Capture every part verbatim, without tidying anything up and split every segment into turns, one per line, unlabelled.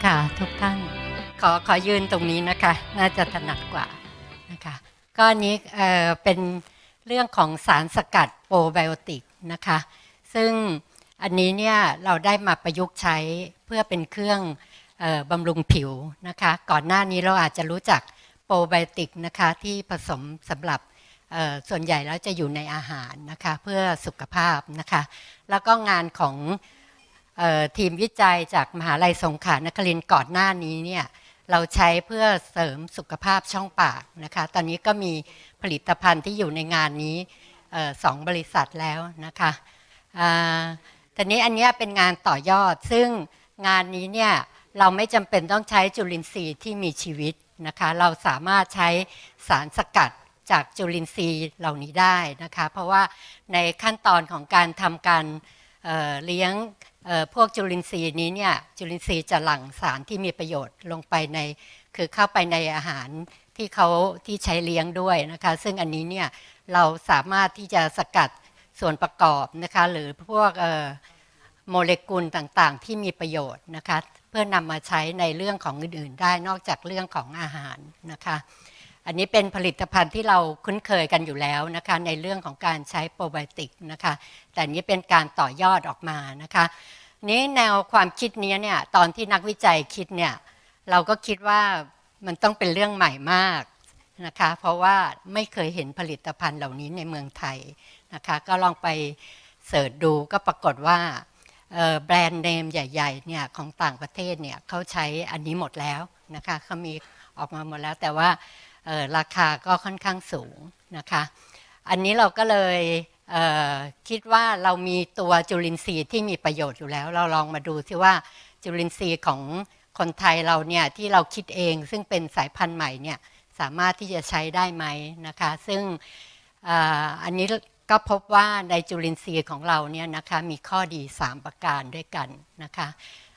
ค่ะทุกท่านขอขอยืนตรงนี้นะคะน่าจะถนัดกว่านะคะก็อันนี้เอ่อเป็นเรื่องของสารสกัดโปรไบโอติกนะคะซึ่งอันนี้เนี่ยเราได้มาประยุกต์ใช้เพื่อเป็นเครื่องเอ่อบำรุงผิวนะคะก่อนหน้านี้เราอาจจะรู้จักโปรไบโอติกนะคะที่ผสมสำหรับส่วนใหญ่แล้วจะอยู่ในอาหารนะคะเพื่อสุขภาพนะคะแล้วก็งานของทีมวิจัยจากมหาลัยสงขลานครินทร์ก่อนหน้านี้เนี่ยเราใช้เพื่อเสริมสุขภาพช่องปากนะคะตอนนี้ก็มีผลิตภัณฑ์ที่อยู่ในงานนี้สองบริษัทแล้วนะคะตอนนี้อันนี้เป็นงานต่อยอดซึ่งงานนี้เนี่ยเราไม่จำเป็นต้องใช้จุลินทรีย์ที่มีชีวิตนะคะเราสามารถใช้สารสกัดจากจุลินทรีย์เหล่านี้ได้นะคะเพราะว่าในขั้นตอนของการทำการเเลี้ยงพวกจุลินทรีย์นี้เนี่ยจุลินทรีย์จะหลั่งสารที่มีประโยชน์ลงไปในคือเข้าไปในอาหารที่เขาที่ใช้เลี้ยงด้วยนะคะซึ่งอันนี้เนี่ยเราสามารถที่จะสกัดส่วนประกอบนะคะหรือพวกโมเลกุลต่างๆที่มีประโยชน์นะคะเพื่อนำมาใช้ในเรื่องของอื่นๆได้นอกจากเรื่องของอาหารนะคะอันนี้เป็นผลิตภัณฑ์ที่เราคุ้นเคยกันอยู่แล้วนะคะในเรื่องของการใช้โปรไบโอติกนะคะแต่นี้เป็นการต่อยอดออกมานะคะนี้แนวความคิดนี้เนี่ยตอนที่นักวิจัยคิดเนี่ยเราก็คิดว่ามันต้องเป็นเรื่องใหม่มากนะคะเพราะว่าไม่เคยเห็นผลิตภัณฑ์เหล่านี้ในเมืองไทยนะคะก็ลองไปเสิร์ชดูก็ปรากฏว่าแบรนด์เนมใหญ่ๆเนี่ยของต่างประเทศเนี่ยเขาใช้อันนี้หมดแล้วนะคะเขามีออกมาหมดแล้วแต่ว่าราคาก็ค่อนข้างสูงนะคะอันนี้เราก็เลยเคิดว่าเรามีตัวจุลินทรีย์ที่มีประโยชน์อยู่แล้วเราลองมาดูซิว่าจุลินทรีย์ของคนไทยเราเนี่ยที่เราคิดเองซึ่งเป็นสายพันธุ์ใหม่เนี่ยสามารถที่จะใช้ได้ไหมนะคะซึ่ง อ, อันนี้ก็พบว่าในจุลินทรีย์ของเราเนี่ยนะคะมีข้อดีสามประการด้วยกันนะคะ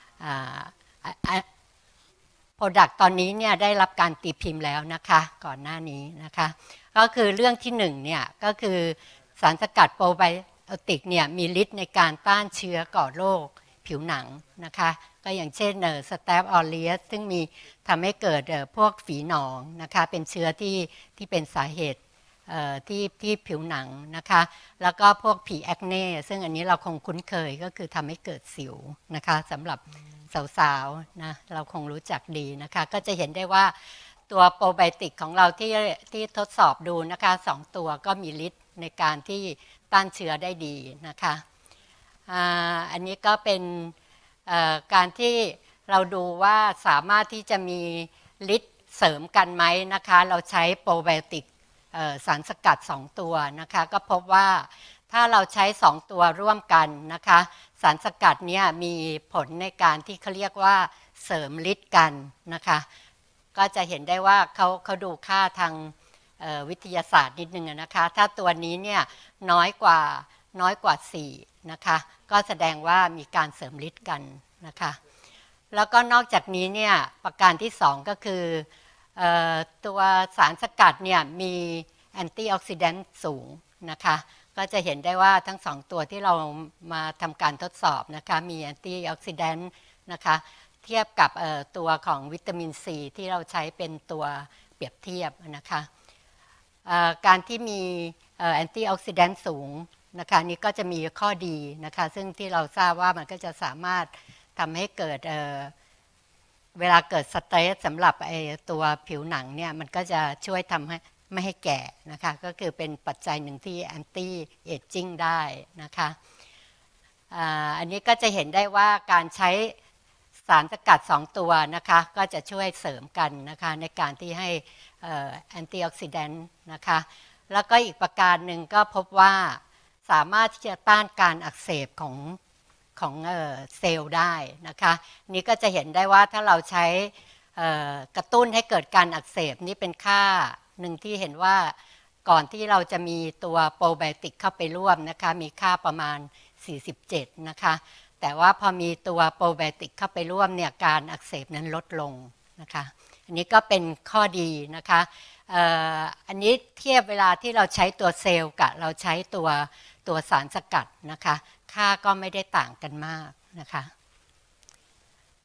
โปรดักต์ตอนนี้เนี่ยได้รับการตีพิมพ์แล้วนะคะก่อนหน้านี้นะคะก็คือเรื่องที่หนึ่งเนี่ยก็คือสารสกัดโปรไบโอติกเนี่ยมีฤทธิ์ในการต้านเชื้อก่อโรคผิวหนังนะคะก็อย่างเช่นสแตปออเรียสซึ่งมีทำให้เกิดพวกฝีหนองนะคะเป็นเชื้อที่ที่เป็นสาเหตุที่ที่ผิวหนังนะคะแล้วก็พวกผีแอคเน่ซึ่งอันนี้เราคงคุ้นเคยก็คือทำให้เกิดสิวนะคะสำหรับสาวๆนะเราคงรู้จักดีนะคะก็จะเห็นได้ว่าตัวโปรไบโอติกของเราที่ที่ทดสอบดูนะคะสองตัวก็มีฤทธิ์ในการที่ต้านเชื้อได้ดีนะคะอันนี้ก็เป็นการที่เราดูว่าสามารถที่จะมีฤทธิ์เสริมกันไหมนะคะเราใช้โปรไบโอติกสารสกัดสองตัวนะคะก็พบว่าถ้าเราใช้สองตัวร่วมกันนะคะสารสกัดนี้มีผลในการที่เขาเรียกว่าเสริมฤทธิ์กันนะคะก็จะเห็นได้ว่าเขาเขาดูค่าทางวิทยาศาสตร์นิดนึงนะคะถ้าตัวนี้เนี่ยน้อยกว่าน้อยกว่าสี่นะคะก็แสดงว่ามีการเสริมฤทธิ์กันนะคะแล้วก็นอกจากนี้เนี่ยประการที่สองก็คือตัวสารสกัดเนี่ยมีแอนตี้ออกซิแดนต์สูงนะคะก็จะเห็นได้ว่าทั้งสองตัวที่เรามาทำการทดสอบนะคะมีแอนตี้ออกซิแดนต์นะคะเทียบกับตัวของวิตามินซีที่เราใช้เป็นตัวเปรียบเทียบนะคะการที่มีแอนตี้ออกซิแดนต์สูงนะคะนี่ก็จะมีข้อดีนะคะซึ่งที่เราทราบว่ามันก็จะสามารถทำให้เกิดเวลาเกิดสเตรสสำหรับไอ้ตัวผิวหนังเนี่ยมันก็จะช่วยทำให้ไม่ให้แก่นะคะก็คือเป็นปัจจัยหนึ่งที่แอนตี้เอจจิ้งได้นะคะอันนี้ก็จะเห็นได้ว่าการใช้สารสกัดสองตัวนะคะก็จะช่วยเสริมกันนะคะในการที่ให้แอนตี้ออกซิแดนต์นะคะแล้วก็อีกประการหนึ่งก็พบว่าสามารถที่จะต้านการอักเสบของของเซลล์ได้นะคะนี่ก็จะเห็นได้ว่าถ้าเราใช้กระตุ้นให้เกิดการอักเสบนี่เป็นค่าหนึ่งที่เห็นว่าก่อนที่เราจะมีตัวโปรไบโอติกเข้าไปร่วมนะคะมีค่าประมาณสี่สิบเจ็ดนะคะแต่ว่าพอมีตัวโปรไบโอติกเข้าไปร่วมเนี่ยการอักเสบนั้นลดลงนะคะอันนี้ก็เป็นข้อดีนะคะอันนี้เทียบเวลาที่เราใช้ตัวเซลล์กับเราใช้ตัวตัวสารสกัดนะคะค่าก็ไม่ได้ต่างกันมากนะคะ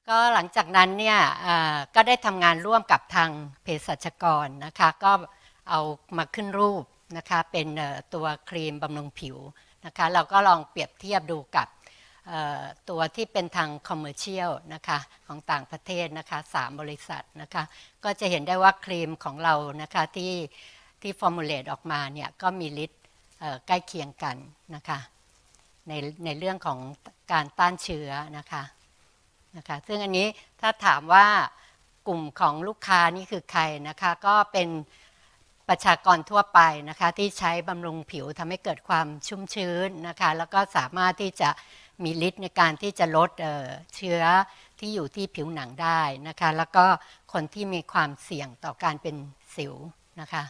ก็หลังจากนั้นเนี่ยก็ได้ทำงานร่วมกับทางเภสัชกรนะคะก็เอามาขึ้นรูปนะคะเป็นตัวครีมบำรุงผิวนะคะเราก็ลองเปรียบเทียบดูกับตัวที่เป็นทางคอมเมอร์เชียลนะคะของต่างประเทศนะคะสามบริษัทนะคะก็จะเห็นได้ว่าครีมของเรานะคะที่ที่ฟอร์มูลเลตออกมาเนี่ยก็มีฤทธิ์ใกล้เคียงกันนะคะในในเรื่องของการต้านเชื้อนะคะนะคะซึ่งอันนี้ถ้าถามว่ากลุ่มของลูกค้านี่คือใครนะคะก็เป็นประชากรทั่วไปนะคะที่ใช้บำรุงผิวทำให้เกิดความชุ่มชื้นนะคะแล้วก็สามารถที่จะมีฤทธิ์ในการที่จะลด เอ่อ เชื้อที่อยู่ที่ผิวหนังได้นะคะแล้วก็คนที่มีความเสี่ยงต่อการเป็นสิวนะคะ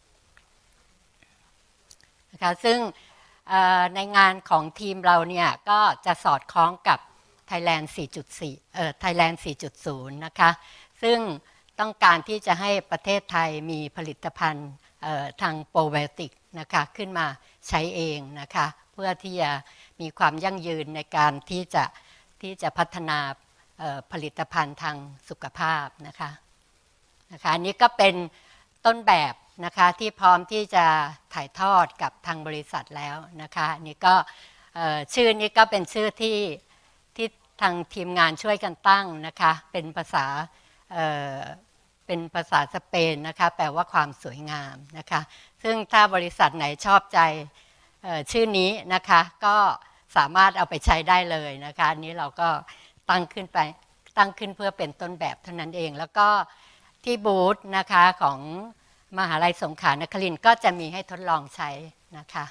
นะคะซึ่งในงานของทีมเราเนี่ยก็จะสอดคล้องกับ Thailand สี่จุดสี่ เอ่อ Thailand สี่จุดศูนย์ นะคะซึ่งต้องการที่จะให้ประเทศไทยมีผลิตภัณฑ์ทางโปรไบโอติกนะคะขึ้นมาใช้เองนะคะเพื่อที่จะมีความยั่งยืนในการที่จะที่จะพัฒนาผลิตภัณฑ์ทางสุขภาพนะคะนะคะอันนี้ก็เป็นต้นแบบนะคะที่พร้อมที่จะถ่ายทอดกับทางบริษัทแล้วนะคะนี่ก็ชื่อนี้ก็เป็นชื่อที่ที่ทางทีมงานช่วยกันตั้งนะคะเป็นภาษาเอ่อเป็นภาษาสเปนนะคะแปลว่าความสวยงามนะคะซึ่งถ้าบริษัทไหนชอบใจชื่อนี้นะคะก็สามารถเอาไปใช้ได้เลยนะคะอันนี้เราก็ตั้งขึ้นไปตั้งขึ้นเพื่อเป็นต้นแบบเท่านั้นเองแล้วก็ที่บูธนะคะของมหาลัยสงขลานครินทร์ก็จะมีให้ทดลองใช้นะคะ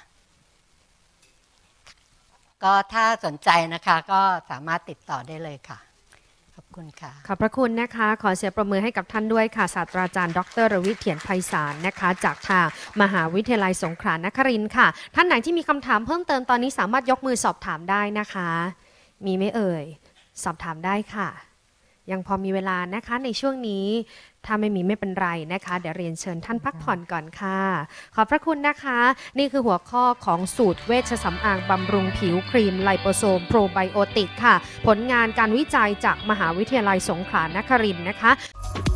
ก็ถ้าสนใจนะคะก็สามารถติดต่อได้เลยค่ะขอบคุณค่ะ
ขอบพระคุณนะคะขอเสียงปรบมือให้กับท่านด้วยค่ะศาสตราจารย์ดรรวิทย์เถียนไพศาลนะคะจากทางมหาวิทยาลัยสงขลานครินทร์ค่ะท่านไหนที่มีคำถามเพิ่มเติมตอนนี้สามารถยกมือสอบถามได้นะคะมีไหมเอ่ยสอบถามได้ค่ะยังพอมีเวลานะคะในช่วงนี้ถ้าไม่มีไม่เป็นไรนะคะเดี๋ยวเรียนเชิญท่านพักผ่อนก่อนค่ะขอบพระคุณนะคะนี่คือหัวข้อของสูตรเวชสำอางบำรุงผิวครีมไลโปโซมโปรไบโอติกค่ะผลงานการวิจัยจากมหาวิทยาลัยสงขลานครินทร์นะคะ